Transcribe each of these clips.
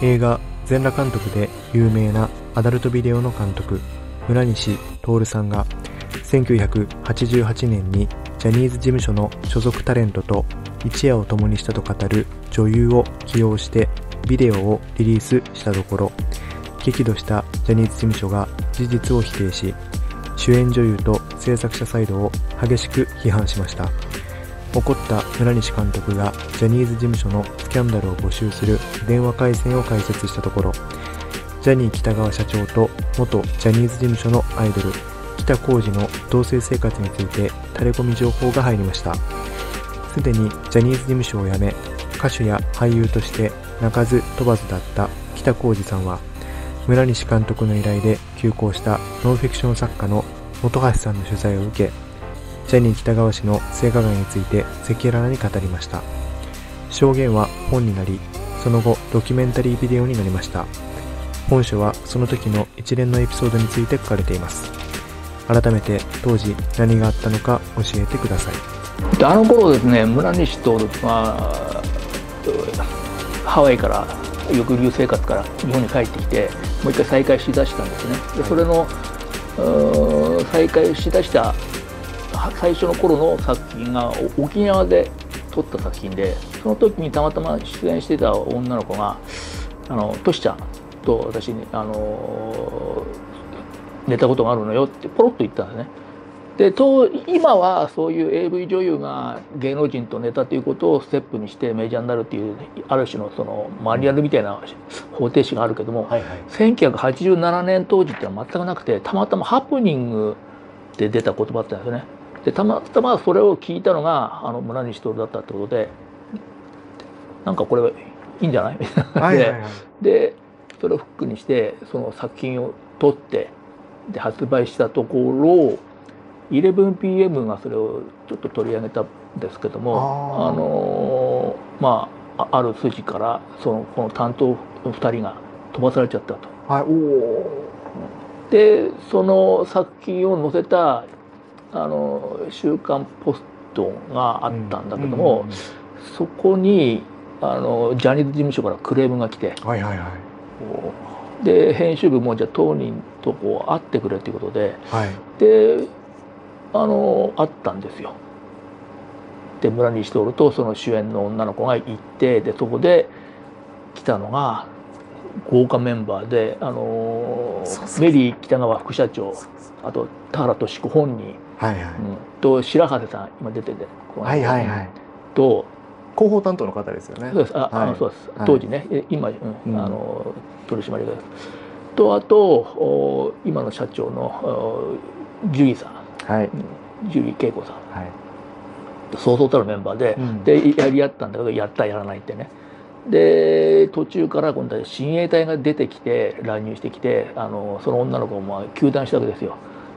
映画全裸監督で有名なアダルトビデオの監督村西徹さんが1988年にジャニーズ事務所の所属タレントと一夜を共にしたと語る女優を起用してビデオをリリースしたところ、激怒したジャニーズ事務所が事実を否定し、主演女優と制作者サイドを激しく批判しました。怒った村西監督がジャニーズ事務所のスキャンダルを募集する電話回線を開設したところ、ジャニー喜多川社長と元ジャニーズ事務所のアイドル北浩二の同棲生活についてタレコミ情報が入りました。すでにジャニーズ事務所を辞め、歌手や俳優として鳴かず飛ばずだった北浩二さんは、村西監督の依頼で休校したノンフィクション作家の本橋さんの取材を受け、ジャニー喜多川氏の性加害について赤裸々に語りました。証言は本になり、その後ドキュメンタリービデオになりました。本書はその時の一連のエピソードについて書かれています。改めて当時何があったのか教えてください。 あの頃ですね、村西徹はハワイから抑留生活から日本に帰ってきて、もう一回再開しだしたんですね。でそれの再開しだした最初の頃の作品が沖縄で撮った作品で、その時にたまたま出演してた女の子がトシちゃんと私に寝たことがあるのよってポロッと言ったんですね。で今はそういう AV 女優が芸能人と寝たということをステップにしてメジャーになるっていうある種のそのマニュアルみたいな方程式があるけども、1987年当時ってのは全くなくて、たまたまハプニングで出た言葉だったんですね。でたまたまそれを聞いたのが村西徹だったってことで、なんかこれいいんじゃないみたいなでそれをフックにしてその作品を撮ってで発売したところ、11PM がそれをちょっと取り上げたんですけども、ある筋からこの担当2人が飛ばされちゃったと。でその作品を載せた週刊ポストがあったんだけども、そこにジャニーズ事務所からクレームが来て、で編集部もじゃあ当人と会ってくれということで、で会ったんですよ。で村西徹とその主演の女の子が行って、でそこで来たのが豪華メンバーでメリー喜多川副社長、あと田原俊彦本人、と白羽さん今出ててと広報担当の方ですよね。 そうです。そうです。当時ね、今取締役と、あと今の社長の樹里さん、樹里恵子さん、そうそうたるメンバーでやり合ったんだけど、やったやらないってね。で途中から今度は親衛隊が出てきて乱入してきて、その女の子も糾弾したわけですよ。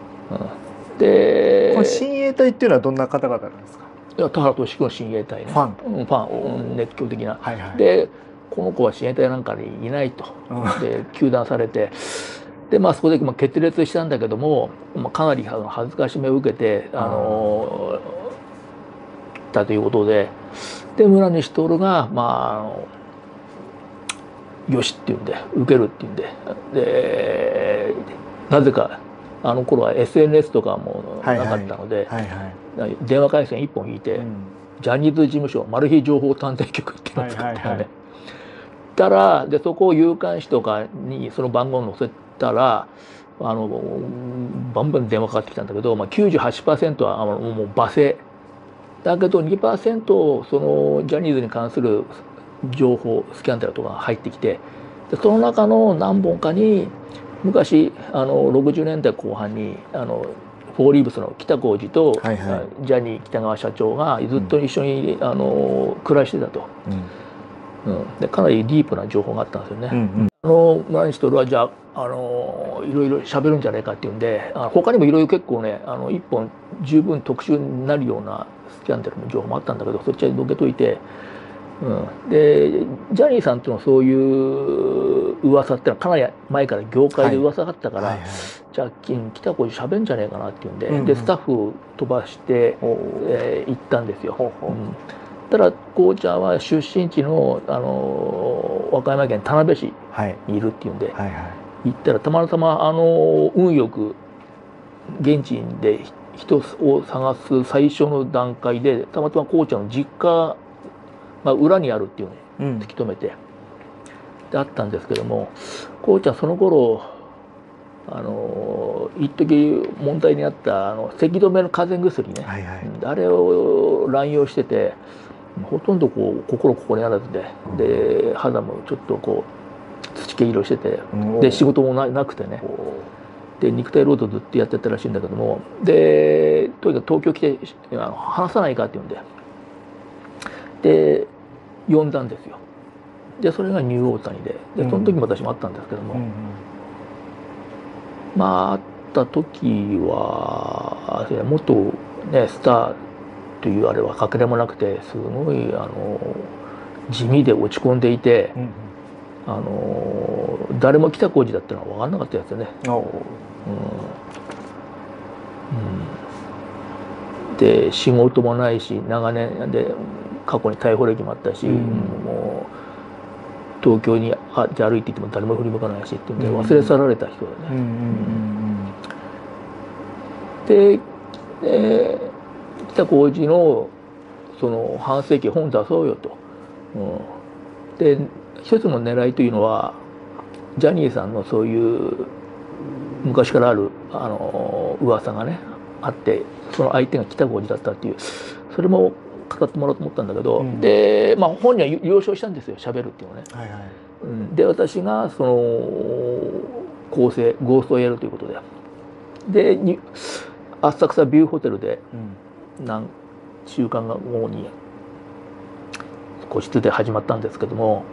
でこの親衛隊っていうのはどんな方々なんですか？ 田原俊彦の親衛隊ね、ファン熱狂的な。でこの子は親衛隊なんかにいないと、で糾弾されて、でそこで決裂したんだけども、かなり恥ずかしめを受けてたということで、村西徹がよしっていうんで受けるっていうんで、なぜかあの頃は SNS とかもなかったので、電話回線1本引いて、ジャニーズ事務所マル秘情報探偵局っていうのを作ったのね。たらでそこを夕刊誌とかにその番号を載せたらバンバン電話かかってきたんだけど、98% はもう罵声だけど 2% そのジャニーズに関する情報スキャンダルとかが入ってきて、でその中の何本かに昔60年代後半にフォーリーブスの北浩二とジャニー喜多川社長がずっと一緒に暮らしてたと。でかなりディープな情報があったんですよね。村西徹はじゃあいろいろ喋るんじゃないかっていうんで、他にもいろいろ結構ね一本十分特集になるようなスキャンダルの情報もあったんだけど、そっちはどけといて、でジャニーさんとのそういう噂ってのはかなり前から業界で噂があったから、じゃあ北浩二喋るんじゃねえかなっていうんで、でスタッフ飛ばして行ったんですよ。 ったらこうちゃんは出身地の、和歌山県田辺市にいるっていうんで、行ったらたまたま運よく現地で人を探す最初の段階でたまたまこうちゃんの実家が裏にあるっていうのを突き止めて、であったんですけども、こうちゃんその頃一時問題になった咳止めの風邪薬ね、あれを乱用してて、ほとんどこう心ここにあらずで、肌もちょっとこう土気色してて、で仕事もなくてね、で肉体労働ずっとやってたらしいんだけども、でとにかく東京来て話さないかって言うんで呼んだんですよ。でそれがニューオータニでその時も私もあったんですけども、まあ会った時は元ねスターというあれはかけらもなくて、すごい地味で落ち込んでいて、誰も北小路だったのは分かんなかったやつね。で仕事もないし、長年で過去に逮捕歴もあったし、もう東京に歩いていても誰も振り向かないしっていうんで忘れ去られた人だね。で北小路のその半世紀本出そうよと。で一つの狙いというのはジャニーさんのそういう昔からある噂がねあって、その相手が北小路だったっていう、それも語ってもらおうと思ったんだけど、でまあ本人は了承したんですよ、喋るっていうのね。で私がその構成ゴーストをやるということで、浅草ビューホテルで何週間後に個室で始まったんですけども、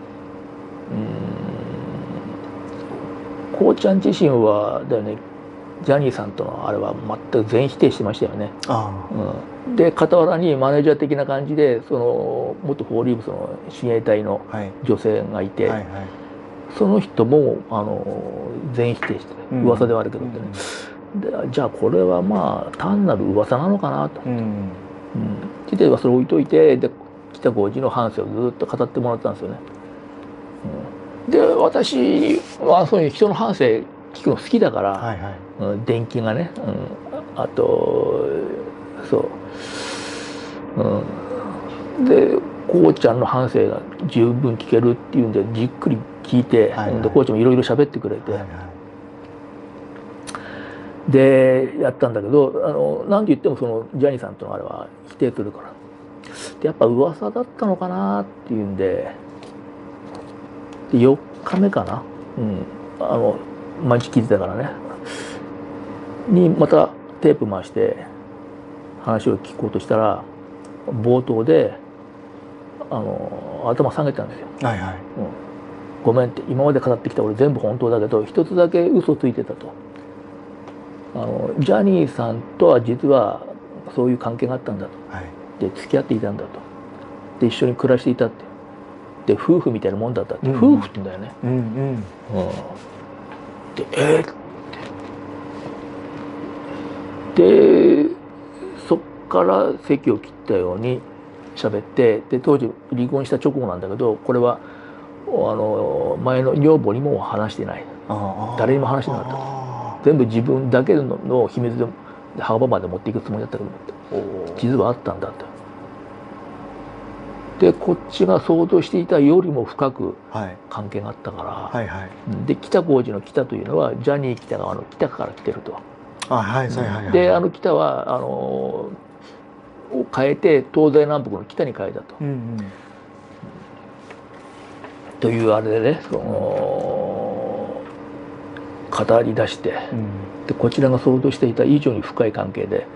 こうちゃん自身はだよね、ジャニーさんとのあれは全く全否定してましたよね。で傍らにマネージャー的な感じでその元フォーリーブスの親衛隊の女性がいて、その人も全否定して噂ではあるけどってね、じゃあこれはまあ単なる噂なのかなと。ではそれ置いといて、で北小路の半生をずっと語ってもらったんですよね。で私はそういう人の半生聞くの好きだから、伝記がね、あとそう、でこうちゃんの半生が十分聞けるっていうんでじっくり聞いて、でこうちゃんもいろいろ喋ってくれて、でやったんだけど、なんて言ってもそのジャニーさんとのあれは否定するから、でやっぱ噂だったのかなっていうんで、4日目かな、毎日聞いてたからねにまたテープ回して話を聞こうとしたら、冒頭で頭下げたんですよ。ごめんって、今まで語ってきた俺全部本当だけど一つだけ嘘ついてたと。ジャニーさんとは実はそういう関係があったんだと、で付き合っていたんだと、で一緒に暮らしていたって、で夫婦みたいなもんだったって、夫婦って言うんだよね。でそっから席を切ったように喋って、で当時離婚した直後なんだけど、これは前の女房にも話してない、誰にも話してなかったと、全部自分だけの秘密で墓場まで持っていくつもりだったけど実はあったんだと。でこっちが想像していたよりも深く関係があったから、で北小路の北というのはジャニー喜多川の北から来てると。で北はを変えて東西南北の北に変えたと。というあれでね、語り出して、でこちらが想像していた以上に深い関係で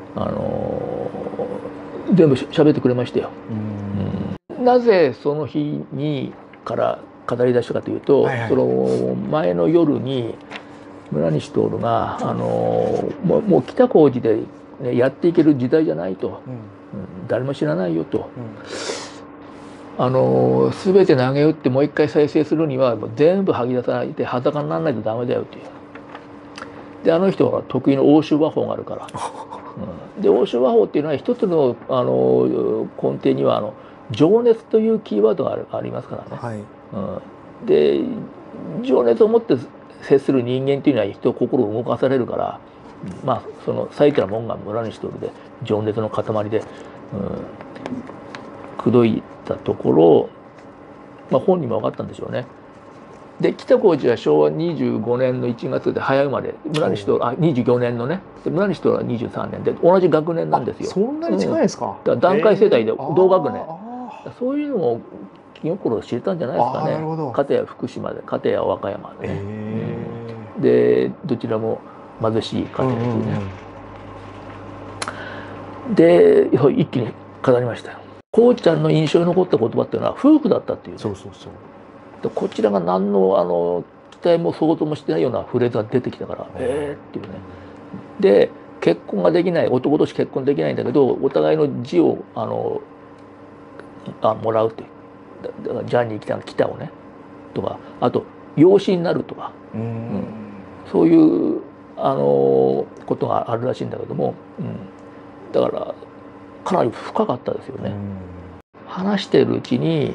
全部喋ってくれましたよ。なぜその日にから語り出したかというと、その前の夜に村西徹がもう北小路で、ね、やっていける時代じゃないと、誰も知らないよと、全て投げ打ってもう一回再生するにはもう全部吐き出さないで裸にならないとダメだよっていう。であの人は得意の欧州和法があるからで欧州和法っていうのは一つの、根底には情熱というキーワードがありますからね。で情熱を持って接する人間っていうのは人を心を動かされるから、まあその最たる門が村西徹で情熱の塊で、口説いたところ、まあ、本人も分かったんでしょうね。で北小路は昭和25年の1月で早生まれ、村西徹24年のね、で村西徹は23年で同じ学年なんですよ。 そんなに近いですか。 だから団塊世代で同学年、そういうのも気心を知れたんじゃないですかね。片や福島で片や和歌山でね、でどちらも貧しい家庭ですよね。で一気に語りましたよ。こうちゃんの印象に残った言葉っていうのは夫婦だったっていう、ね、でこちらが何の期待も想像もしてないようなフレーズが出てきたからっていうね。で結婚ができない、男同士結婚できないんだけどお互いの字をもらうっていう、だからジャニー北をねとか、あと養子になるとか、そういうことがあるらしいんだけども、だからかなり深かったですよね。話しているうちに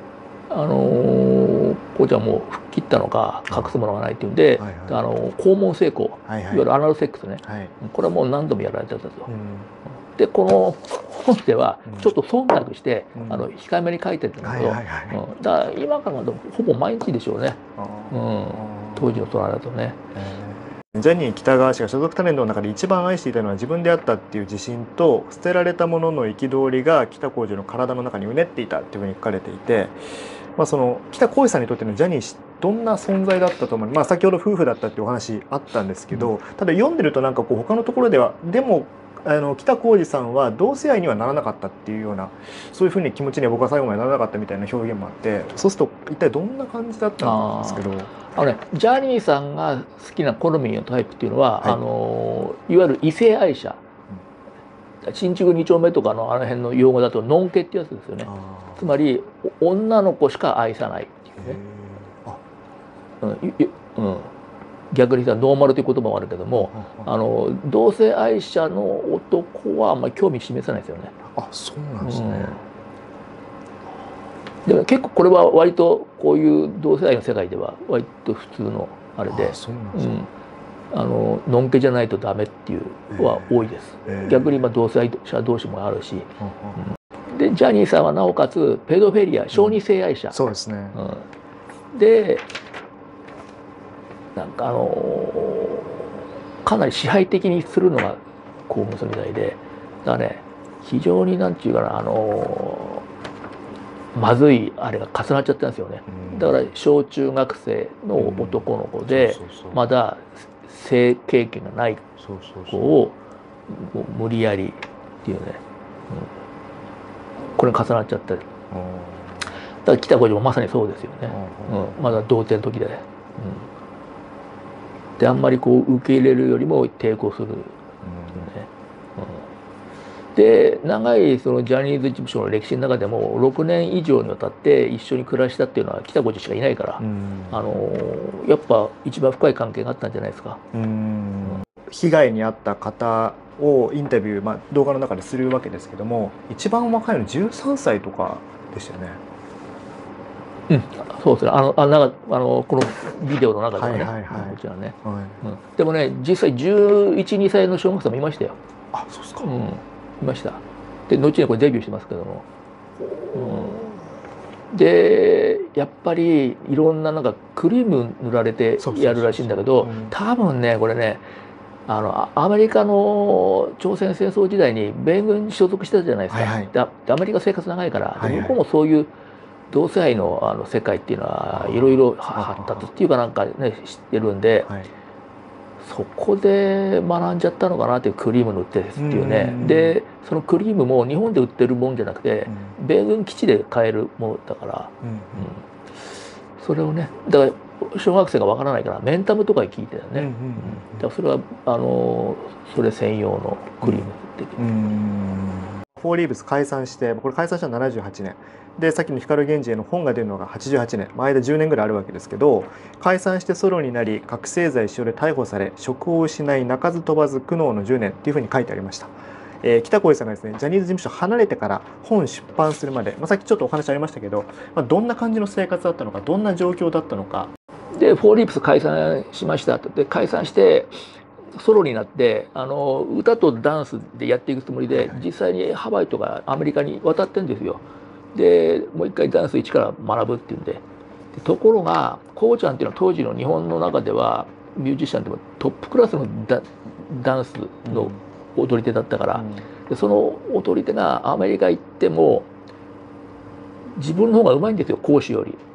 こうちゃんも吹っ切ったのか隠すものがないっていうんで、肛門性交、いわゆるアナルセックスね、これはもう何度もやられてたと。でこの本ではちょっと忖度して控えめに書いてるんだけど、だから今からほぼ毎日でしょうね、当時のトラだとね。 ジャニー喜多川氏が所属タレントの中で一番愛していたのは自分であったっていう自信と、捨てられたものの憤りが北公次の体の中にうねっていたっていうふうに書かれていて、その北公次さんにとってのジャニー氏どんな存在だったと思う。先ほど夫婦だったっていうお話あったんですけど、ただ読んでるとなんかこう他のところではでも北公次さんは同性愛にはならなかったっていうような、そういうふうに気持ちには僕は最後までならなかったみたいな表現もあって、そうすると一体どんな感じだったんですけど。 ジャニーさんが好きな好みのタイプっていうのは、いわゆる異性愛者、新築2丁目とかのあの辺の用語だとノンケってやつですよね。つまり女の子しか愛さないっていうね。逆に言ったらノーマルという言葉もあるけども、同性愛者の男はあんまり興味示さないですよね。 そうなんですね。 でも結構これは割とこういう同性愛の世界では割と普通のあれで、のんけじゃないとダメっていうのは多いです。逆に同性愛者同士もあるし、でジャニーさんはなおかつペドフェリア、小児性愛者、 そうですね。 でなんかかなり支配的にするのが公務みたいで、だからね非常になんていうかなまずいあれが重なっちゃったんですよね。だから小中学生の男の子でまだ性経験がない子を無理やりっていうね、これに重なっちゃった。だから北小路もまさにそうですよね。まだ童貞の時で、であんまりこう受け入れるよりも抵抗する。で長いそのジャニーズ事務所の歴史の中でも6年以上にわたって一緒に暮らしたっていうのは北小路しかいないから、やっぱ一番深い関係があったんじゃないですか。被害に遭った方をインタビュー、動画の中でするわけですけども、一番若いの13歳とかでしたよね。そうですね。このビデオの中ではね、こちらね。でもね、実際11、2歳の小学生もいましたよ。 そうですか。 いました。で後にこれデビューしてますけども、でやっぱりいろんなクリーム塗られてやるらしいんだけど、多分ねこれねアメリカの朝鮮戦争時代に米軍に所属してたじゃないですか。でアメリカ生活長いから、向こうもそういう同性愛の世界っていうのはいろいろ発達っていうかなんかね知ってるんで。そこで学んじゃったのかなっていう、クリーム塗ってっていうね。でそのクリームも日本で売ってるもんじゃなくて米軍基地で買えるものだから、それをねだから小学生がわからないからメンタムとか聞いてたよね。だからそれはそれ専用のクリームってフォーリーブス解散して、これ解散したのは78年で、さっきの光源氏への本が出るのが88年、間10年ぐらいあるわけですけど、解散してソロになり覚醒剤使用で逮捕され職を失い鳴かず飛ばず苦悩の10年っていうふうに書いてありました。北小路さんがですね、ジャニーズ事務所離れてから本出版するまで、さっきちょっとお話ありましたけど、どんな感じの生活だったのか、どんな状況だったのか。 でフォーリーブス解散しましたと。で解散してソロになって歌とダンスでやっていくつもりで、実際にハワイとかアメリカに渡ってんですよ。でもう一回ダンス一から学ぶっていうんで、ところがこうちゃんっていうのは当時の日本の中ではミュージシャンでもトップクラスのダンスの踊り手だったから、でその踊り手がアメリカ行っても自分の方がうまいんですよ、講師より。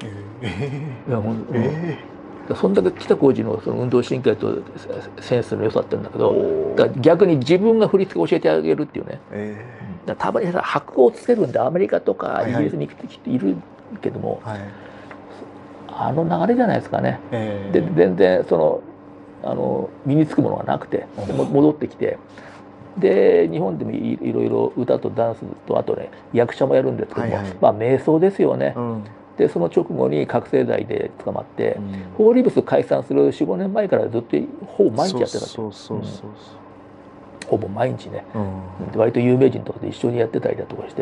そんだけ北小路のその運動神経とセンスの良さって言うんだけど、だから逆に自分が振り付け教えてあげるっていうね。だたまにさ箔をつけるんでアメリカとかイギリスに行く人いるけども、あの流れじゃないですかね。で全然身につくものがなくて戻ってきて、で日本でもいろいろ歌とダンスとあとね役者もやるんですけども、瞑想ですよね。でその直後に覚醒剤で捕まって、フォーリーブス解散する4、5年前からずっとほぼ毎日やってたんですよ。ほぼ毎日ね、割と有名人とかで一緒にやってたりだとかして、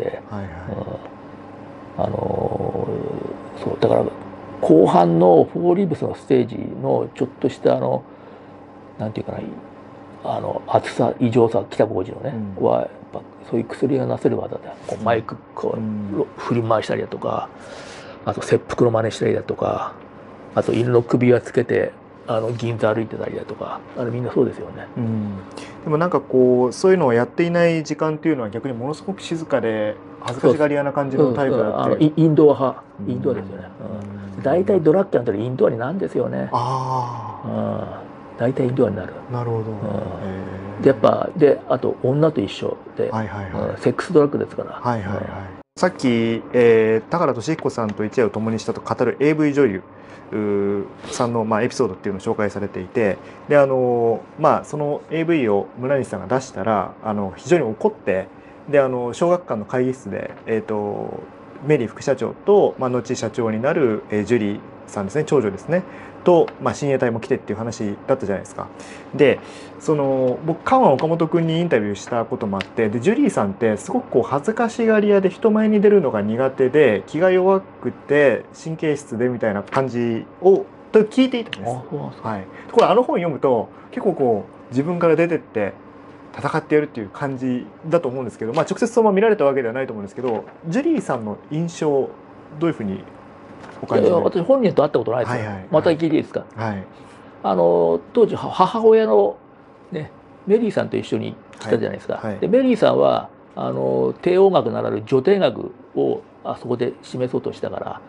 そうだから後半のフォーリーブスのステージのちょっとしたなんていうかな、熱さ異常さ北小路のね、はやっぱそういう薬がなせる技で、マイクこう振り回したりだとか、あと切腹の真似したりだとか、あと犬の首輪つけて銀座歩いてたりだとか、みんなそうですよね。 でもなんかこうそういうのをやっていない時間っていうのは逆にものすごく静かで恥ずかしがり屋な感じのタイプだって。 インドア派、インドアですよね。大体ドラッグやったらインドアになるんですよね。大体インドアになる。 なるほど。 でやっぱであと女と一緒で、セックスドラッグですから。 さっき田原俊彦さんと一夜を共にしたと語る AV 女優さんのエピソードっていうのを紹介されていて、でその AV を村西さんが出したら非常に怒って、で小学館の会議室でメリー副社長と、後社長になるジュリーさんですね、長女ですねと、親衛隊も来てっていう話だったじゃないですか。で僕カワン岡本君にインタビューしたこともあって、でジュリーさんってすごくこう恥ずかしがり屋で人前に出るのが苦手で気が弱くて神経質でみたいな感じをと聞いていたんです。これ本読むと結構こう自分から出てって戦ってやるっていう感じだと思うんですけど、直接そのまま見られたわけではないと思うんですけど、ジュリーさんの印象どういうふうにお感じで？ 私本人と会ったことないですよ。また聞いていいですか？当時母親のねメリーさんと一緒に来たじゃないですか。でメリーさんは低音楽ならぬ女低楽をあそこで示そうとしたから、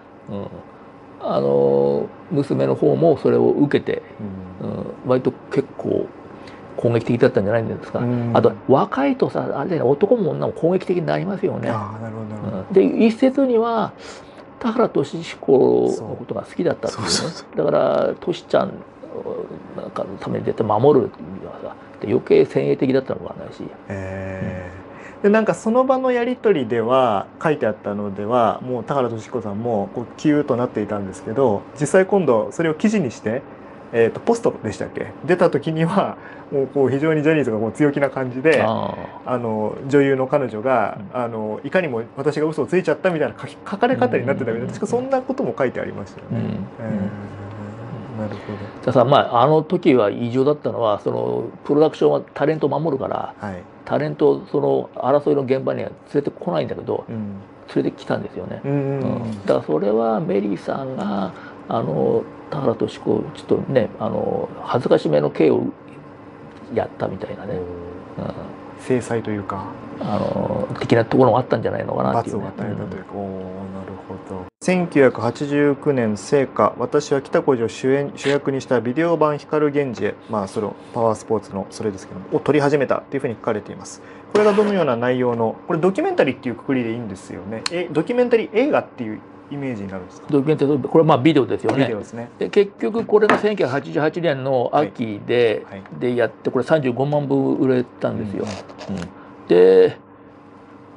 娘の方もそれを受けて、割と結構攻撃的だったんじゃないんですか。あと若いとさあれね、男も女も攻撃的になりますよね。で一説には田原俊彦のことが好きだったっていうね。だからトシちゃんなんかのために絶対守るっていうのはさ、余計先鋭的だったのかもわからないし。 でなんかその場のやり取りでは書いてあったのではもう田原俊彦さんもこうキューとなっていたんですけど、実際今度それを記事にしてポストでしたっけ出た時にはもうこう非常にジャニーズがこう強気な感じで女優の彼女がいかにも私が嘘をついちゃったみたいな書かれ方になってたみたいな、確かそんなことも書いてありましたよね。なるほど。 じゃああの時は異常だったのはプロダクションはタレントを守るから、タレントを争いの現場には連れてこないんだけど、連れてきたんですよね。だからそれはメリーさんが田原俊彦ちょっとね恥ずかしめの刑をやったみたいなね、 制裁というか的なところがあったんじゃないのかなっていう、 罰を与えたというか。なるほど。1989年聖火私は北小路を主役にしたビデオ版光源氏へ、そのパワースポーツのそれですけどもを撮り始めたというふうに書かれています。これがどのような内容の、これドキュメンタリーっていうくくりでいいんですよね。ドキュメンタリー映画っていうイメージになるんですか？ ドキュメンタリー、これはビデオですよね。 ビデオですね。 で結局これが1988年の秋でやって、これ35万部売れたんですよ。で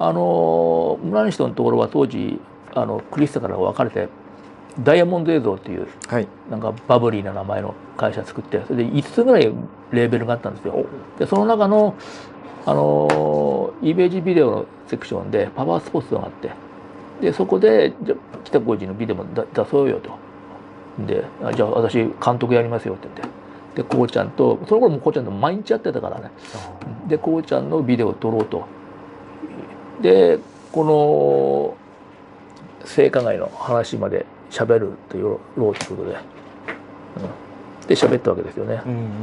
村西のところは当時クリスタから分かれてダイヤモンド映像っていう、はい、なんかバブリーな名前の会社作って、それで5つぐらいレーベルがあったんですよ。でその中のイメージビデオのセクションでパワースポーツがあって、でそこで北浩二のビデオも出そうよと。でじゃあ私監督やりますよって言って、でこうちゃんとその頃もこうちゃんと毎日やってたからね。でこうちゃんのビデオを撮ろうと。でこの性加害の話まで喋るというろうということで、で喋ったわけですよね。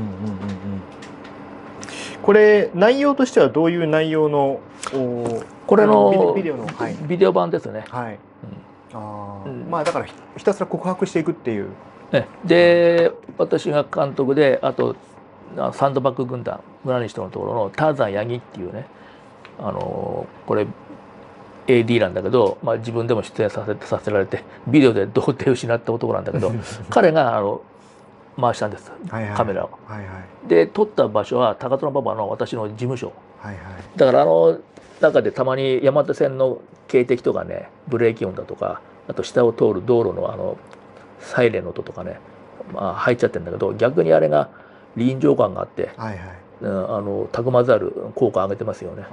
これ内容としてはどういう内容のこれのビデオ版ですね。 はい。まあだからひたすら告白していくっていう。 で私が監督で、あとサンドバッグ軍団村西とのところのターザン八木っていうね、これ AD なんだけど、まあ、自分でも出演させられてビデオで童貞を失った男なんだけど彼が回したんです、カメラを。で撮った場所は高田馬場の私の事務所、だから中でたまに山手線の警笛とかね、ブレーキ音だとか、あと下を通る道路のサイレンの音とかね、まあ、入っちゃってるんだけど、逆にあれが臨場感があって、たくまざる効果を上げてますよね。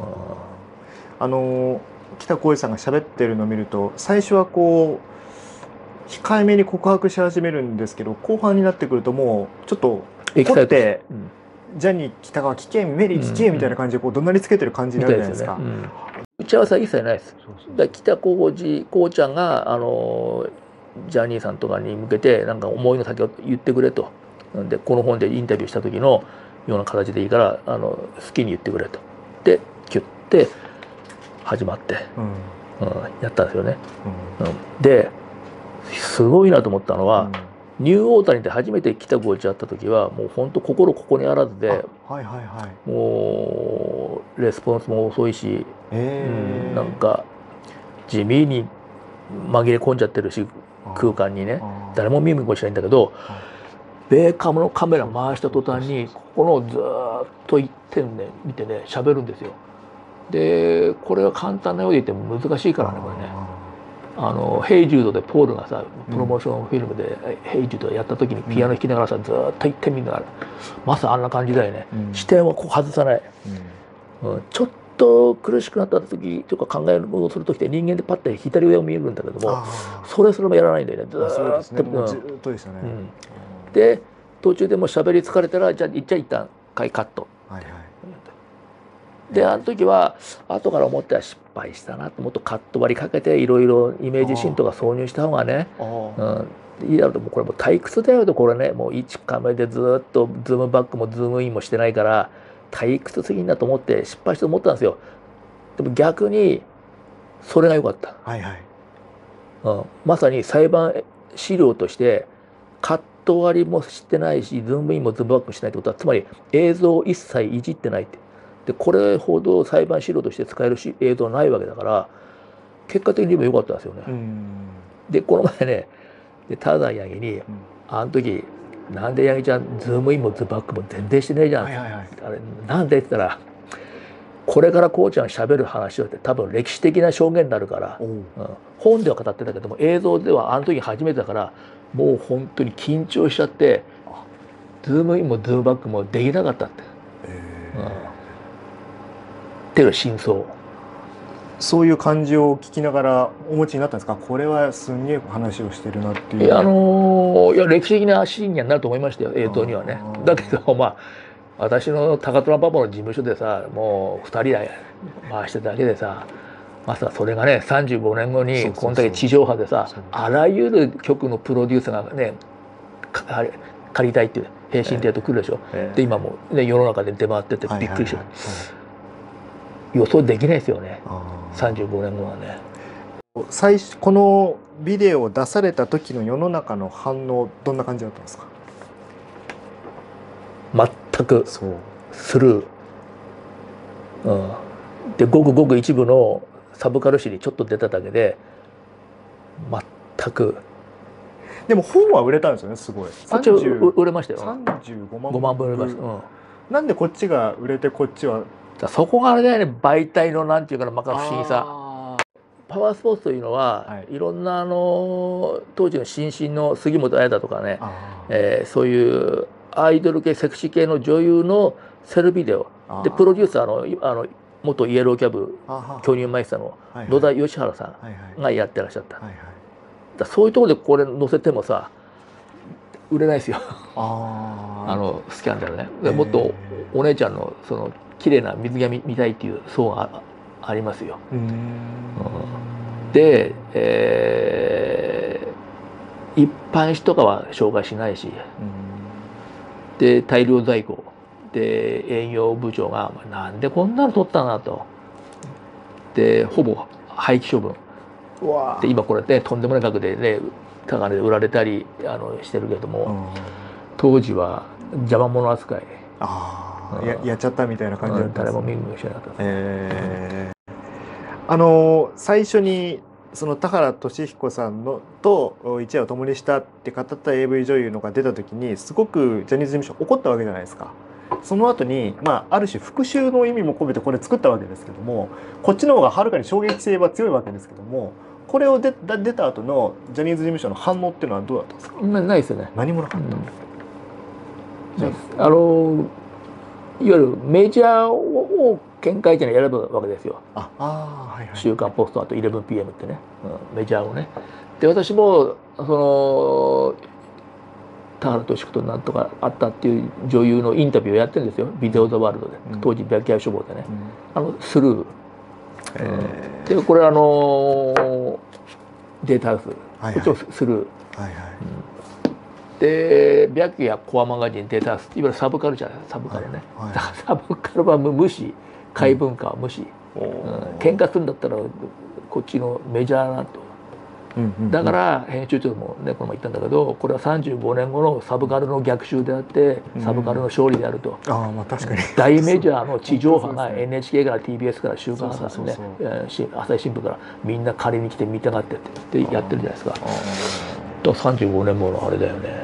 北浩二さんが喋ってるのを見ると、最初はこう控えめに告白し始めるんですけど、後半になってくるともうちょっと怒って、ジャニー喜多川聞け、メリー聞けみたいな感じでこう怒鳴りつけてる感じになるじゃないですか。 打ち合わせは一切ないです。北浩二こうちゃんがジャニーさんとかに向けてなんか思いの丈を言ってくれと。でこの本でインタビューした時のような形でいいから好きに言ってくれと。でキュッて始まって、やったんですよね。ですごいなと思ったのは、ニューオータニで初めて北浩二会った時はもう本当心ここにあらずで、もうレスポンスも遅いし、なんか地味に紛れ込んじゃってるし、空間にね誰も見向きもしないんだけど、ベーカムのカメラ回した途端にここのずっと一点ね見てね喋るんですよ。でこれは簡単なようで言っても難しいからね、これね。ヘイジュードでポールがさプロモーションフィルムでヘイジュードやった時にピアノ弾きながらさずっと一点見ながら、まさにあんな感じだよね。視点はこう外さない。ちょっと苦しくなった時とか考えることをする時って人間でパッて左上を見えるんだけども、それもやらないんだよね。ずっとですよね。で途中でもう喋り疲れたらじゃあ一旦カット。であの時は後から思っては失敗したなと、もっとカット割りかけていろいろイメージシーンとか挿入した方がね、いいだろうと。もうこれもう退屈だよと。これねもう1カメでずっとズームバックもズームインもしてないから退屈すぎんだと思って失敗して思ったんですよ。でも逆にそれが良かった。まさに裁判資料としてカット割りもしてないしズームインもズームバックもしてないってことは、つまり映像を一切いじってないって。でこれほど裁判資料として使える映像はないわけだから、結果的にも良かったんですよね。でこの前ねターザン八木に、あの時なんで八木ちゃんズームインもズームバックも全然してねえじゃん、あれなんでって言ったら、これからこうちゃんしゃべる話をって多分歴史的な証言になるから、本では語ってたけども映像ではあの時初めてだからもう本当に緊張しちゃってズームインもズームバックもできなかったって。っていう真相。 そういう感じを聞きながらお持ちになったんですか。これはすんげえ話をしてるなっていう。 いや歴史的なシーンにはなると思いましたよ、映像にはね。だけどまあ私の高虎パパの事務所でさもう2人で回してただけでさ、まさかそれがね35年後にこんだけ地上波でさあらゆる局のプロデューサーがね借りたいっていう平身低と来るでしょ。で今もね世の中で出回っててびっくりしてる。予想できないですよね、35年後はね。 このビデオを出された時の世の中の反応どんな感じだったんですか。 全くスルー、でごくごく一部のサブカル誌にちょっと出ただけで全く。 でも本は売れたんですよね、すごい。 こっち売れましたよ。 35万 5万部売れました。 なんでこっちが売れてこっちはそこがあれだよね、媒体のなんていうかな、まか不思議さ。パワースポーツというのは、はい、いろんな当時の新進の杉本彩だとかね、そういうアイドル系セクシー系の女優のセルビデオでプロデューサー元イエローキャブ巨乳マイスターの野田義原さんがやってらっしゃった。だそういうところでこれ載せてもさ売れないですよスキャンダルね。もっとお姉ちゃんのその綺麗な水着見たいっていう層がありますよ。で、一般紙とかは紹介しないし、で大量在庫で営業部長が「なんでこんなの取ったな」と。でほぼ廃棄処分で今これねとんでもない額でね高値で売られたりしてるけども、当時は邪魔者扱い。 やっちゃったみたいな感じだったんですね。 誰も見向きしなかった。 最初にその田原俊彦さんのと一夜を共にしたって語った AV 女優のが出た時にすごくジャニーズ事務所怒ったわけじゃないですか。その後にある種復讐の意味も込めてこれ作ったわけですけども、こっちの方がはるかに衝撃性は強いわけですけども、これを出た後のジャニーズ事務所の反応っていうのはどうだったんですか？ ないですよね。 何もなかった。 いわゆるメジャーを見解点で選ぶわけですよ。週刊ポストあと 11PM ってね、メジャーをね。で私もその田原俊彦となんとかあったっていう女優のインタビューをやってるんですよ、ビデオ・ザ・ワールドで、当時白夜処方でね、スルー、でこれデータハウス、こっちもスルー。で白夜コアマガジンデータハウス、いわゆるサブカルチャー、サブカルね、だからサブカルは無視、怪文化は無視、喧嘩するんだったらこっちのメジャーなと。だから編集長もねこの前言ったんだけど、これは35年後のサブカルの逆襲であってサブカルの勝利であると。 確かに大メジャーの地上波が NHK から TBS から週刊朝ね朝日新聞からみんな借りに来て見たがってってやってるじゃないですか。35年後のあれだよね。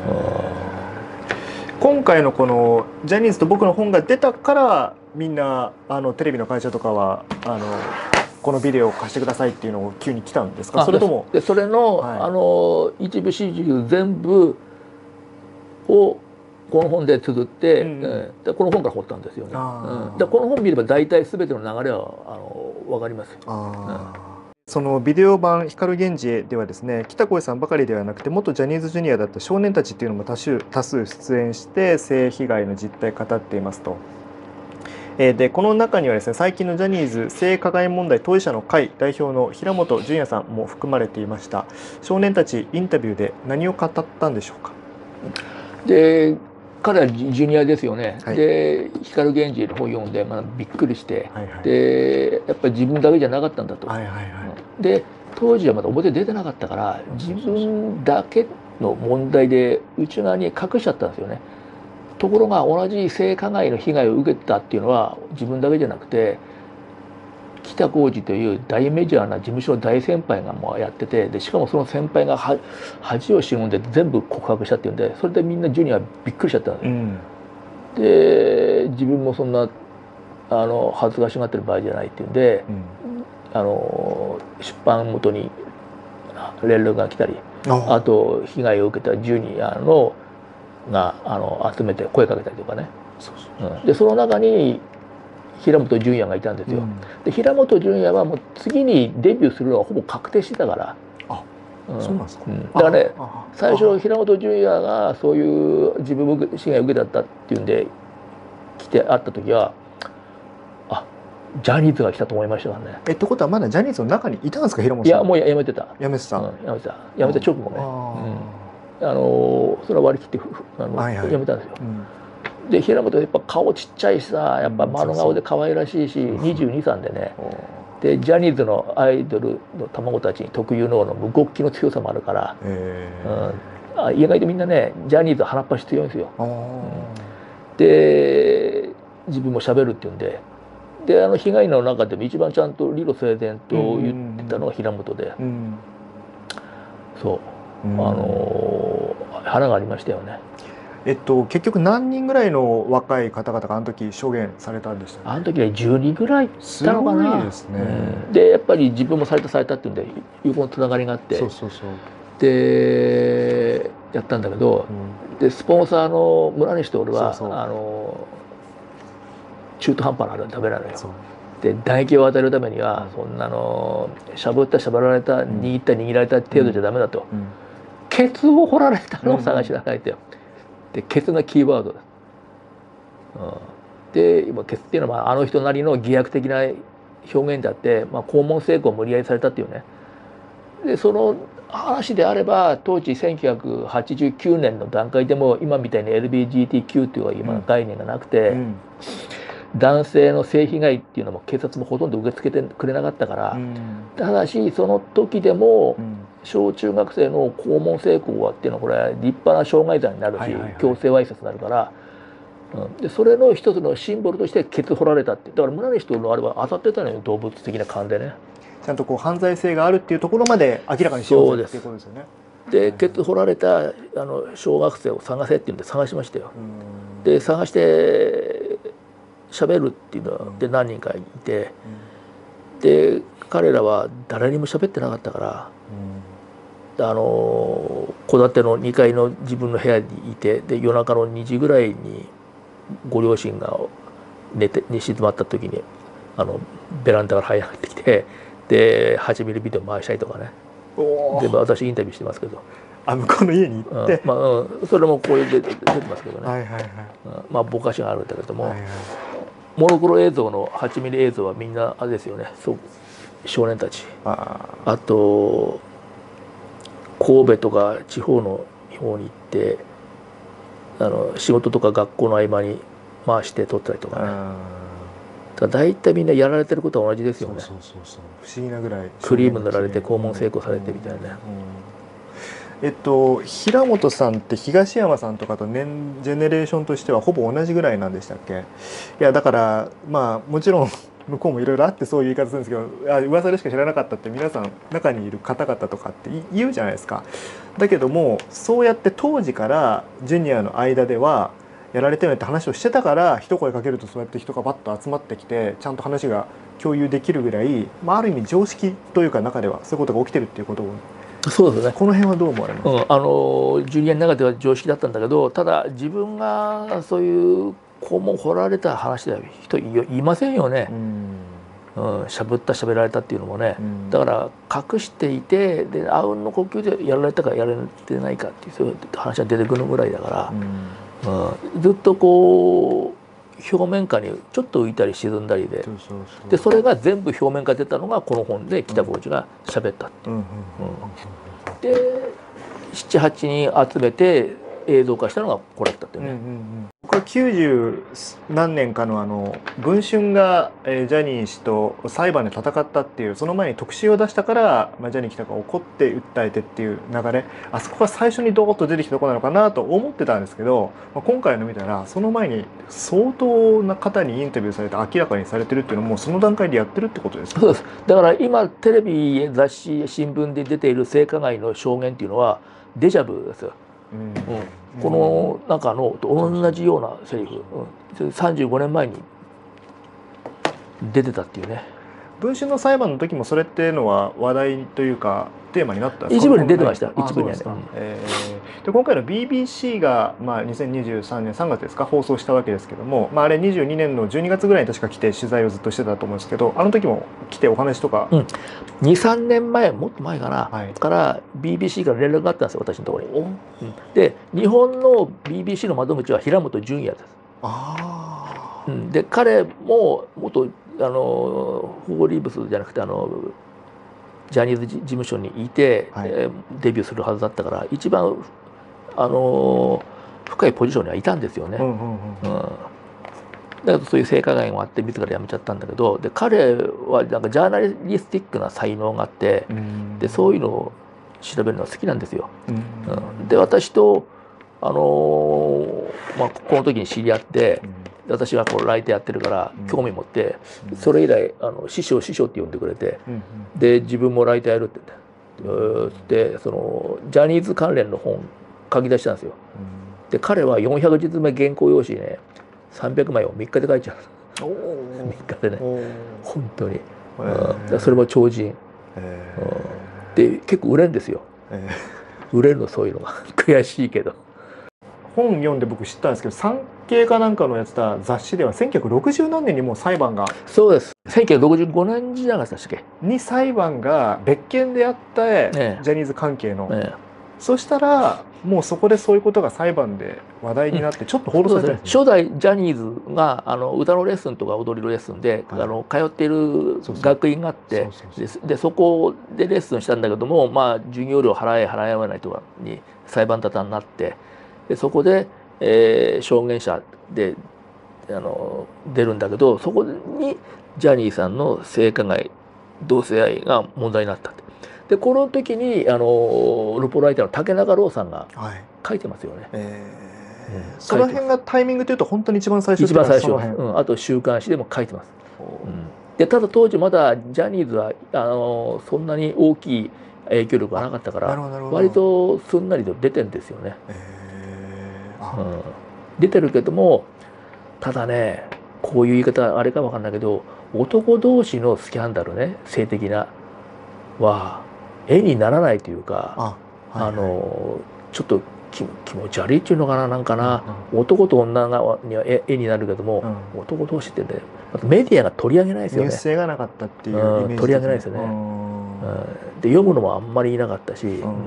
今回のこのジャニーズと僕の本が出たからみんなテレビの会社とかはこのビデオを貸してくださいっていうのを急に来たんですか？それともそれの一部始終全部をこの本で綴って、この本から掘ったんですよね。でこの本見れば大体全ての流れは分かりますよ。 そのビデオ版「光源氏」ではですね、北越さんばかりではなくて元ジャニーズジュニアだった少年たちっていうのも多数出演して性被害の実態を語っていますと。でこの中にはですね、最近のジャニーズ性加害問題当事者の会代表の平本淳也さんも含まれていました。少年たちインタビューで何を語ったんでしょうか？ で彼はジュニアですよね。で光源氏の本読んで、びっくりして、でやっぱり自分だけじゃなかったんだと。で当時はまだ表出てなかったから自分だけの問題で内側に隠しちゃったんですよね。ところが同じ性加害の被害を受けたっていうのは自分だけじゃなくて北浩二という大メジャーな事務所の大先輩がもうやってて、でしかもその先輩が恥を忍んで全部告白したっていうんで、それでみんなジュニアはびっくりしちゃったんですよ。で自分もそんな恥ずかしがってる場合じゃないっていうんで、出版元に連絡が来たり、あと被害を受けたジュニアのが集めて声かけたりとかね。でその中に平本淳也がいたんですよ。で平本淳也はもう次にデビューするのはほぼ確定してたから。 そうなんですか。 だからね、最初平本淳也がそういう自分も被害を受けたっていうんで来て会った時はジャニーズが来たと思いましたからね。 ってことはまだジャニーズの中にいたんですか、平本さん？ いやもうやめてた。 やめてた。 やめた直後ね。それは割り切ってやめたんですよ。で平本やっぱ顔ちっちゃいしさ、やっぱ丸顔で可愛らしいし22、3でね。でジャニーズのアイドルの卵たちに特有の無国旗の強さもあるから、意外とみんなねジャニーズは鼻っ端強いんですよ。で自分も喋るっていうんで。で被害の中でも一番ちゃんと理路整然と言ってたのが平本で、そう腹がありましたよね。 結局何人ぐらいの若い方々があの時証言されたんでしたっけ？ あの時は10人ぐらいいたのかな。 すごいですね。 でやっぱり自分もされたっていうんで横のつながりがあって、でやったんだけど、でスポンサーの村西徹は中途半端なあれはダメなのよ。で唾液を与えるためにはそんなしゃぶったしゃぶられた握った握られた程度じゃダメだと、ケツを掘られたのを探しなさいと。でケツがキーワードです。で今ケツっていうのはあの人なりの偽薬的な表現であって、肛門性交を無理やりされたっていうね。でその話であれば当時1989年の段階でも今みたいに LGBTQ っていう今概念がなくて、男性の性被害っていうのも警察もほとんど受け付けてくれなかったから、ただしその時でも、小中学生の肛門性交っていうのはこれ立派な傷害罪になるし、強制わいせつになるから、でそれの一つのシンボルとしてケツ掘られたって、だから村西徹のあれは当たってたのよ、動物的な勘でね。 ちゃんと犯罪性があるっていうところまで明らかにしようっていうことですよね。 でケツ掘られた小学生を探せっていうんで探しましたよ。で探して喋るっていうので何人かいて、で彼らは誰にも喋ってなかったから、戸建ての2階の自分の部屋にいて、で夜中の2時ぐらいにご両親が寝静まった時にベランダから入ってきて、で8ミリビデオ回したりとかね。で私インタビューしてますけど、 向こうの家に行って、 それもこういう出てますけどね。ぼかしがあるんだけども、モノクロ映像の8ミリ映像はみんなあれですよね。そう少年たち、あと神戸とか地方の方に行って仕事とか学校の合間に回して撮ったりとかね。大体みんなやられてることは同じですよね。 不思議なぐらいクリーム塗られて肛門性交されてみたいなね。 平本さんって東山さんとかとジェネレーションとしてはほぼ同じぐらいなんでしたっけ？いやだからもちろん向こうもいろいろあってそういう言い方するんですけど、噂でしか知らなかったって皆さん中にいる方々とかって言うじゃないですか。だけどもそうやって当時からジュニアの間ではやられてるって話をしてたから、一声かけるとそうやって人がバッと集まってきてちゃんと話が共有できるぐらい、ある意味常識というか中ではそういうことが起きてるっていうことを。 そうですね。 この辺はどう思われますか？ ジュニアの中では常識だったんだけど、ただ自分がそういう肛門掘られた話では人いませんよね。しゃぶったしゃべられたっていうのもね。だから隠していて、であうんの呼吸でやられたかやられてないかっていうそういう話が出てくるぐらいだから、ずっと表面下にちょっと浮いたり沈んだりで、それが全部表面化出たのがこの本で北浩二が喋ったっていう。で78人集めて映像化したのがこれだったっていうね。 これ90何年かの文春がジャニー氏と裁判で戦ったっていう、その前に特集を出したからジャニー喜多が怒って訴えてっていう流れ、あそこが最初にドーッと出てきたところなのかなと思ってたんですけど、今回の見たらその前に相当な方にインタビューされて明らかにされてるっていうのもその段階でやってるってことですか？ そうです。だから今テレビ雑誌新聞で出ている性加害の証言っていうのはデジャブですよ。この中の同じようなセリフ、35年前に出てたっていうね。 文春の裁判の時もそれっていうのは話題というかテーマになったんですか？ 一部に出てました。一部にはね。 で今回の BBC が2023年3月ですか放送したわけですけども、あれ22年の12月ぐらいに確か来て取材をずっとしてたと思うんですけど、あの時も来てお話とか、 23年前もっと前かな、から BBC から連絡があったんですよ、私のところに。で日本の BBC の窓口は平本淳也です。で彼も元フォーリーブスじゃなくてジャニーズ事務所にいて、デビューするはずだったから一番深いポジションにはいたんですよね。だからそういう性加害もあって自ら辞めちゃったんだけど、で彼はなんかジャーナリスティックな才能があって、でそういうのを調べるのが好きなんですよ。で私とこの時に知り合って。私はライターやってるから興味持って、それ以来師匠って呼んでくれて、で自分もライターやるって言って、ジャニーズ関連の本書き出したんですよ。 で彼は400字詰め原稿用紙ね300枚を3日で書いちゃう。3日でね本当に、それも超人、で結構売れるんですよ、売れるのそういうのが悔しいけど。 本読んで僕知ったんですけど、産経かなんかのやってた雑誌では1960何年にもう裁判が、 そうです、1965年時代が確かに裁判が別件であった、ジャニーズ関係の、そしたらもうそこでそういうことが裁判で話題になってちょっと報道されてるんですね。 初代ジャニーズが歌のレッスンとか踊りのレッスンで、通っている学院があって、でそこでレッスンしたんだけども、まあ授業料払えないとかに裁判沙汰になって、でそこで、証言者で出るんだけど、そこにジャニーさんの性加害同性愛が問題になったって。でこの時にルポライターの竹中郎さんが書いてますよね。 その辺がタイミングというと本当に一番最初、 一番最初、あと週刊誌でも書いてます。でただ当時まだジャニーズはそんなに大きい影響力がなかったから割とすんなりと出てんですよね。出てるけども、ただねこういう言い方あれか分かんないけど、男同士のスキャンダルね、性的なは絵にならないというか、ちょっと気持ち悪いっていうのかな、なんかな、男と女には絵になるけども、男同士ってねメディアが取り上げないですよね。 ニュース性がなかったっていうイメージ、 取り上げないですよね。で読むのもあんまりいなかったし、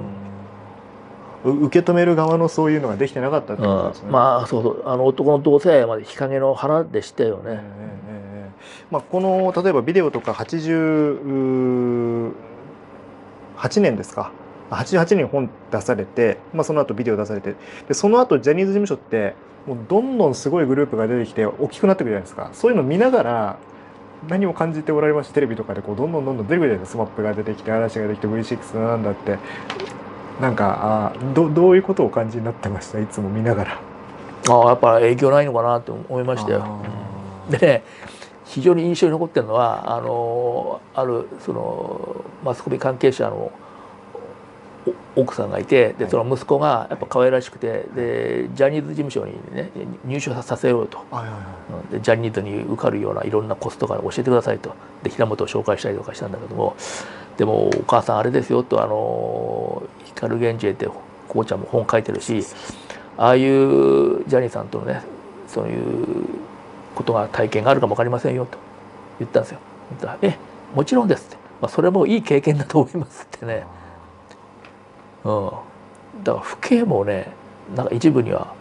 受け止める側のそういうのができてなかったってことですね。 まあそうそう、男の同性愛まで日陰の花でしたよね。 この例えばビデオとか88年ですか、88年に本出されて、その後ビデオ出されて、でその後ジャニーズ事務所ってもうどんどんすごいグループが出てきて大きくなってくるじゃないですか。そういうのを見ながら何を感じておられました？テレビとかでこうどんどん出てくるじゃないですか。SMAP が出てきて、嵐が出てきて、V6 なんだって、なんかどういうことをお感じになってました？いつも見ながら。 やっぱ影響ないのかなと思いましたよ。でね、非常に印象に残ってるのはあるそのマスコミ関係者の奥さんがいて、でその息子がやっぱ可愛らしくて、でジャニーズ事務所にね入所させようと、でジャニーズに受かるようないろんなコツとか教えてくださいと、で平本を紹介したりとかしたんだけども、でもお母さんあれですよと、光源氏ってこうちゃんも本書いてるし、ああいうジャニーさんとのねそういうことが体験があるかも分かりませんよと言ったんですよ。もちろんですって、それもいい経験だと思いますってね。だから父兄もねなんか一部には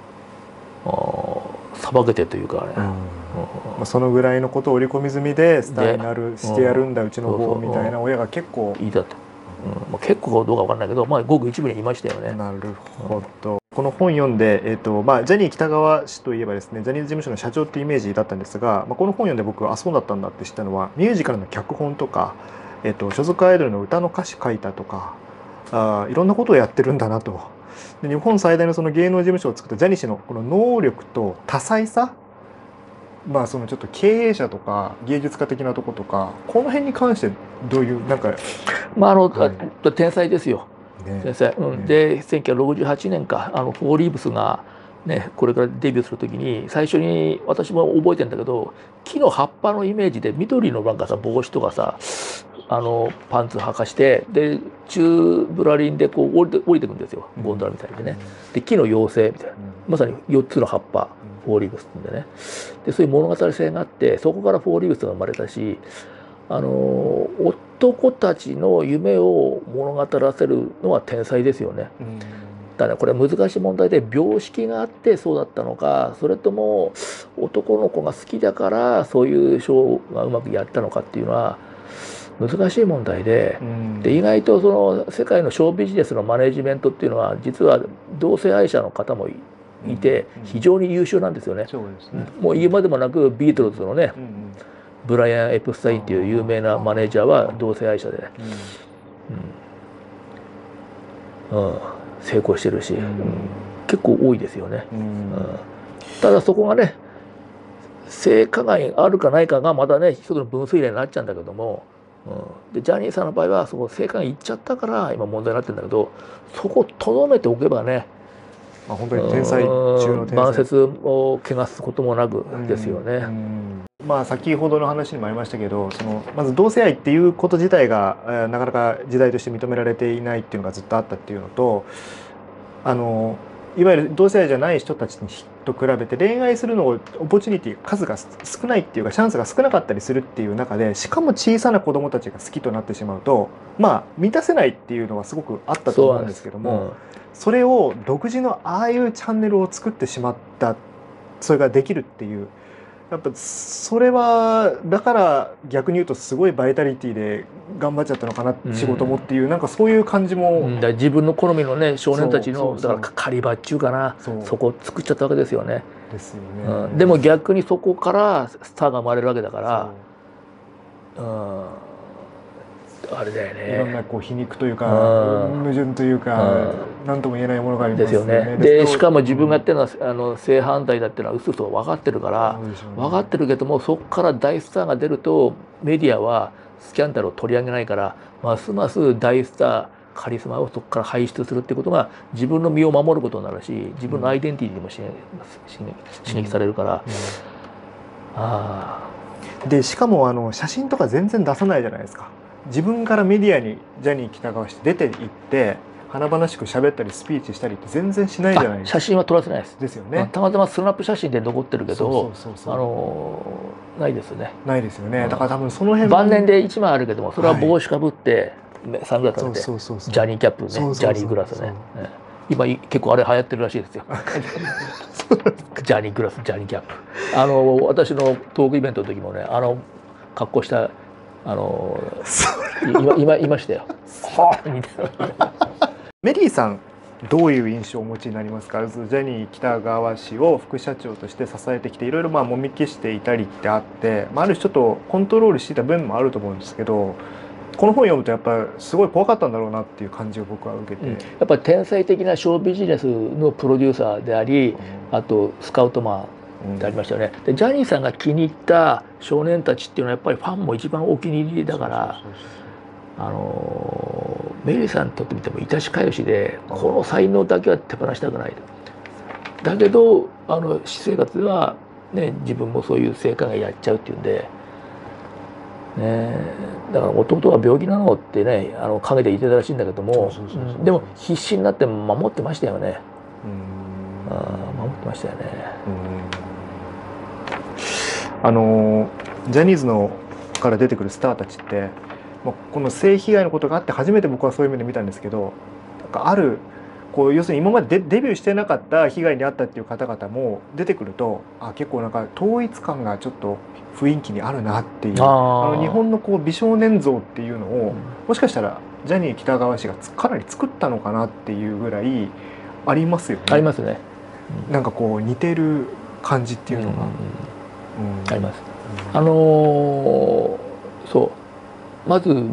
裁けてというかね、 そのぐらいのことを織り込み済みでスターになるしてやるんだうちの子みたいな親が結構いたと、結構どうか分かんないけど、ごく一部にいましたよね。 なるほど。この本読んで、ジャニー喜多川氏といえばですね、ジャニーズ事務所の社長ってイメージだったんですが、この本読んで僕そうだったんだって知ったのは、ミュージカルの脚本とか、所属アイドルの歌の歌詞書いたとか、いろんなことをやってるんだなと。で日本最大のその芸能事務所を作ったジャニー氏のこの能力と多彩さ、そのちょっと経営者とか芸術家的なとことか、この辺に関してどういうなんか天才ですよ。天才。で1968年かフォーリーブスがねこれからデビューする時に最初に私も覚えてるんだけど、木の葉っぱのイメージで緑のなんかさ帽子とかさパンツ履かして、で宙ぶらりんでこう降りてくんですよ、ゴンドラみたいでね。で木の妖精みたいな、まさに4つの葉っぱ、フォーリーブスってんでね。でそういう物語性があって、そこからフォーリーブスが生まれたし、男たちの夢を物語らせるのは天才ですよね。だからこれは難しい問題で、病識があってそうだったのか、それとも男の子が好きだからそういうショーがうまくやったのかっていうのは難しい問題で、意外とその世界のショービジネスのマネジメントっていうのは実は同性愛者の方もいて非常に優秀なんですよね。もう言うまでもなくビートルズのね、ブライアン・エプスタインっていう有名なマネージャーは同性愛者で、成功してるし、結構多いですよね。ただそこがね性加害あるかないかがまたね一つの分水嶺になっちゃうんだけども、でジャニーさんの場合はそこ性加害いっちゃったから今問題になってるんだけど、そこをとどめておけばねまあ、本当に天才中の天才。 晩節を汚すこともなくですよね。 まあ先ほどの話にもありましたけど、まず同性愛っていうこと自体がなかなか時代として認められていないっていうのがずっとあったっていうのと、いわゆる同性愛じゃない人たちと比べて恋愛するのをオポチュニティ数が少ないっていうかチャンスが少なかったりするっていう中で、しかも小さな子どもたちが好きとなってしまうと、まあ満たせないっていうのはすごくあったと思うんですけども、それを独自のああいうチャンネルを作ってしまった、それができるっていう、やっぱそれはだから逆に言うとすごいバイタリティで頑張っちゃったのかな、仕事もっていう、なんかそういう感じも、 自分の好みのね少年たちのだから狩り場っちゅうかな、そこを作っちゃったわけですよね。 ですよね。 でも逆にそこからスターが生まれるわけだから、あれだよね。 いろんなこう皮肉というか矛盾というか何とも言えないものがありますよね。 でしかも自分がやってるのは正反対だっていうのはうすうす分かってるから、分かってるけども、そこから大スターが出るとメディアはスキャンダルを取り上げないから、ますます大スターカリスマをそこから輩出するっていうことが自分の身を守ることになるし、自分のアイデンティティにも刺激されるから。 でしかも写真とか全然出さないじゃないですか。自分からメディアにジャニー喜多川氏出て行って華々しく喋ったりスピーチしたりって全然しないじゃないですか。 写真は撮らせないです。 ですよね。 たまたまスナップ写真で残ってるけど、ないですね。 ないですよね。だから多分その辺晩年で1枚あるけども、それは帽子かぶってサングラスかけてジャニーキャップね、ジャニーグラスね。今結構あれ流行ってるらしいですよ。ジャニーグラス、ジャニーキャップ。私のトークイベントの時もね、格好したいましたよ。 メリーさん、どういう印象をお持ちになりますか。ジャニー喜多川氏を副社長として支えてきて、いろいろもみ消していたりってあって、ある種ちょっとコントロールしていた部分もあると思うんですけど、この本を読むとやっぱりすごい怖かったんだろうなっていう感じを僕は受けて、 やっぱり天才的なショービジネスのプロデューサーであり、あとスカウトマンってありましたよね。でジャニーさんが気に入った少年たちっていうのはやっぱりファンも一番お気に入りだから、メリーさんにとってみてもいたしかよしで、この才能だけは手放したくない。だけど私生活ではね、自分もそういう成果がやっちゃうっていうんで、だから弟は病気なのってね陰で言ってたらしいんだけども、でも必死になって守ってましたよね。守ってましたよね。 ジャニーズのから出てくるスターたちって、この性被害のことがあって初めて僕はそういう目で見たんですけど、なんかある要するに今までデビューしてなかった被害に遭ったっていう方々も出てくると、結構なんか統一感がちょっと雰囲気にあるなっていう、日本の美少年像っていうのをもしかしたらジャニー喜多川氏がかなり作ったのかなっていうぐらいありますよね。 ありますね。 なんか似てる感じっていうのがあります。そうまず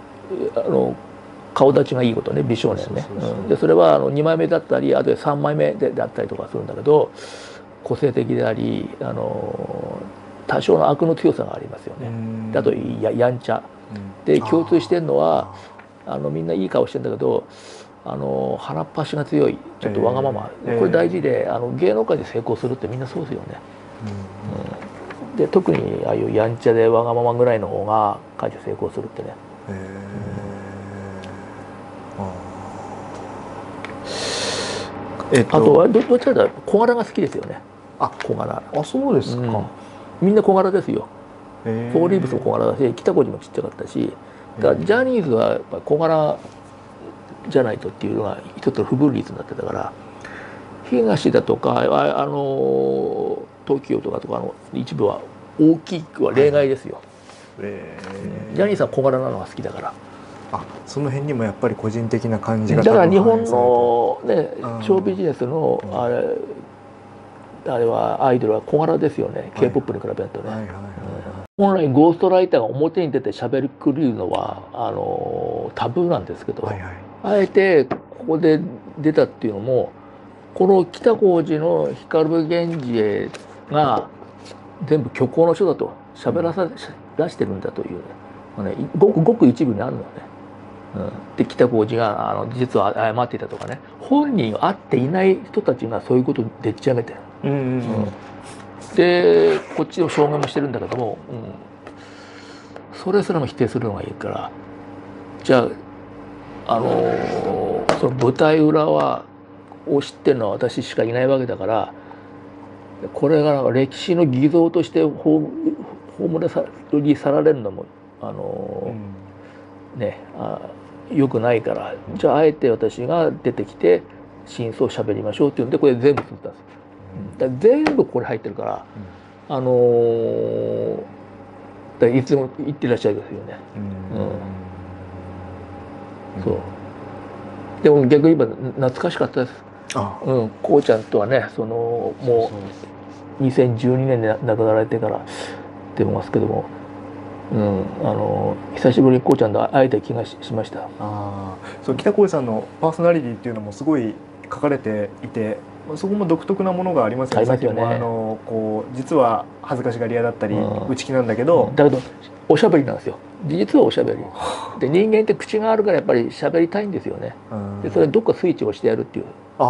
顔立ちがいいことね、美少年ね。でそれは2枚目だったり、あとで3枚目であったりとかするんだけど、個性的であり多少の悪の強さがありますよね。あとやんちゃで、共通してるのはみんないい顔してるんだけど鼻っ端が強い、ちょっとわがまま、これ大事で芸能界で成功するってみんなそうですよね。で特にああいうやんちゃでわがままぐらいの方が会社成功するってね。あとはどっちかというと小柄が好きですよね。小柄。 そうですか。 みんな小柄ですよ。フォーリーブスも小柄だし、北小路もちっちゃかったし、だからジャニーズはやっぱり小柄じゃないとっていうのが一つの不分率になってたから、東だとかTOKIOとかの一部は大きくは例外ですよ。ジャニーさん小柄なのが好きだから。 その辺にもやっぱり個人的な感じが。 だから日本のねショービジネスのあれはアイドルは小柄ですよね、K-POP に比べるとね。本来ゴーストライターが表に出てしゃべりくるのはタブーなんですけど、あえてここで出たっていうのも、この北小路の光源氏が全部虚構の人だと喋らさ出してるんだというね、ごく一部にあるのね。 で北浩二が実は謝っていたとかね、本人は会っていない人たちがそういうことをでっち上げてる。でこっちを証言もしてるんだけども、それすらも否定するのがいいから、じゃあその舞台裏を知ってるのは私しかいないわけだから、これが歴史の偽造として葬り去られるのもよくないから、じゃああえて私が出てきて真相をしゃべりましょうっていうんで、これ全部作ったんですよ。だから全部これ入ってるから、いつも言ってらっしゃるんですよね。そうでも逆に言えば懐かしかったです。こうちゃんとはね、もう2012年で亡くなられてから出ますけども、久しぶりにこうちゃんと会えた気がしました。 そう、北浩二さんのパーソナリティっていうのもすごい書かれていて、そこも独特なものがありますよね。さっきもこう実は恥ずかしがり屋だったり内気なんだけど、 おしゃべりなんですよ。実はおしゃべりで、人間って口があるからやっぱりしゃべりたいんですよね。でそれどっかスイッチをしてやるっていう。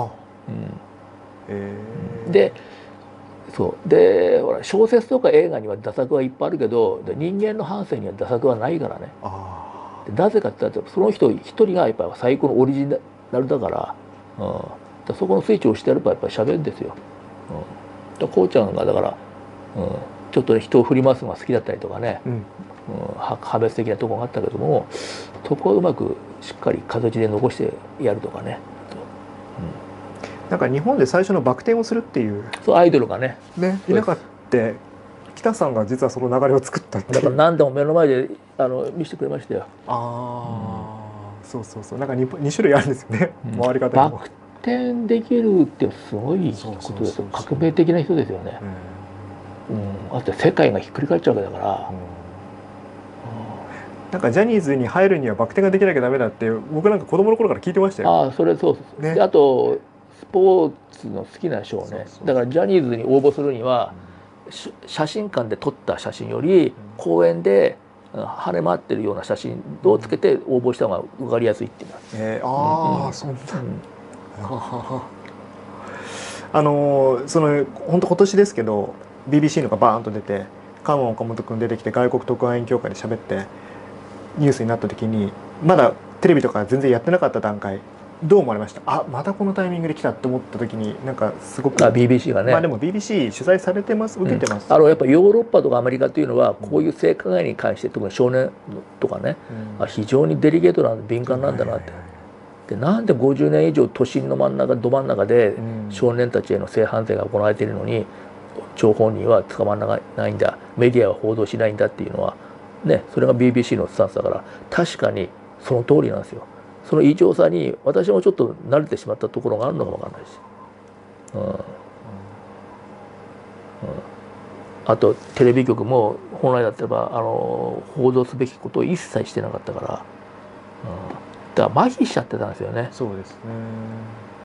でそうで、ほら小説とか映画には駄作はいっぱいあるけど、人間の半生には駄作はないからね。なぜかって言ったらその人一人がやっぱり最高のオリジナルだから、そこのスイッチをしてやればやっぱりしゃべるんですよ。こうちゃんがだから、ちょっと人を振り回すのが好きだったりとかね、派別的なところがあったけども、そこをうまくしっかり形で残してやるとかね。 なんか日本で最初のバク転をするっていうアイドルがねいなかった。北さんが実はその流れを作ったっていう。 だから何でも目の前で見せてくれましたよ。 そうそうそう、なんか 2種類あるんですよね、回り方も。 バク転できるってすごいことですよ。革命的な人ですよね。あと世界がひっくり返っちゃうわけだから。 なんかジャニーズに入るにはバク転ができなきゃダメだって僕なんか子供の頃から聞いてましたよ。 それそうですね。あとスポーツの好きな賞ね。だからジャニーズに応募するには写真館で撮った写真より公園で晴れ回ってるような写真をつけて応募した方が受かりやすいっていうの。そんな。本当今年ですけど BBC のがバーンと出てカンワン岡本君出てきて外国特派員協会で喋ってニュースになった時に、まだテレビとか全然やってなかった段階、どう思われました？またこのタイミングで来たって思った時に、なんかすごく BBC がね、 でも BBC 取材されてます、受けてます。 やっぱヨーロッパとかアメリカというのはこういう性加害に関して、特に少年とかね、非常にデリケートな敏感なんだなって。でなんで50年以上都心のど真ん中で少年たちへの性犯罪が行われているのに張本人は捕まらないんだ、メディアは報道しないんだっていうのはね、それが BBC のスタンスだから、確かにその通りなんですよ。その異常さに私もちょっと慣れてしまったところがあるのかもわかんないし、あとテレビ局も本来だったらば報道すべきことを一切してなかったから、だから麻痺しちゃってたんですよね。 そうですね。